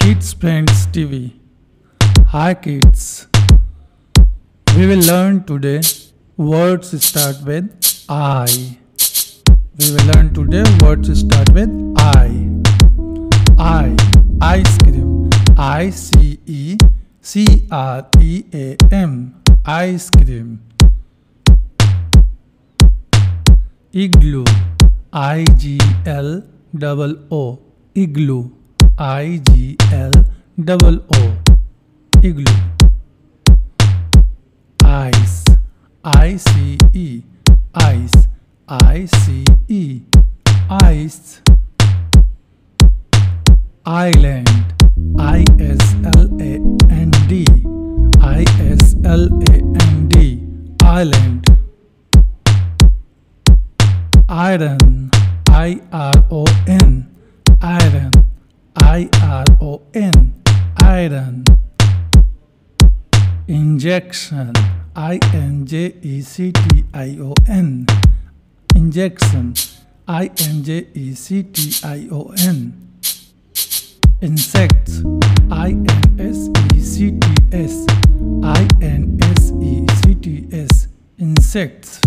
Kids Friends TV. Hi kids. We will learn today words start with I. We will learn today words start with I. Ice cream. I-C-E-C-R-E-A-M. Ice cream. Igloo. I-G-L-O-O. Igloo. I-G-L-O-O. Igloo. Ice. I-C-E. Ice. I-C-E. Ice. Island. I-S-L-A-N-D. I-S-L-A-N-D. Island. Iron. I-R-O-N. Iron. I-R-O-N. Iron. Injection. I-N-J-E-C-T-I-O-N. Injection. I-N-J-E-C-T-I-O-N. Insects. I-N-S-E-C-T-S. I-N-S-E-C-T-S. Insects.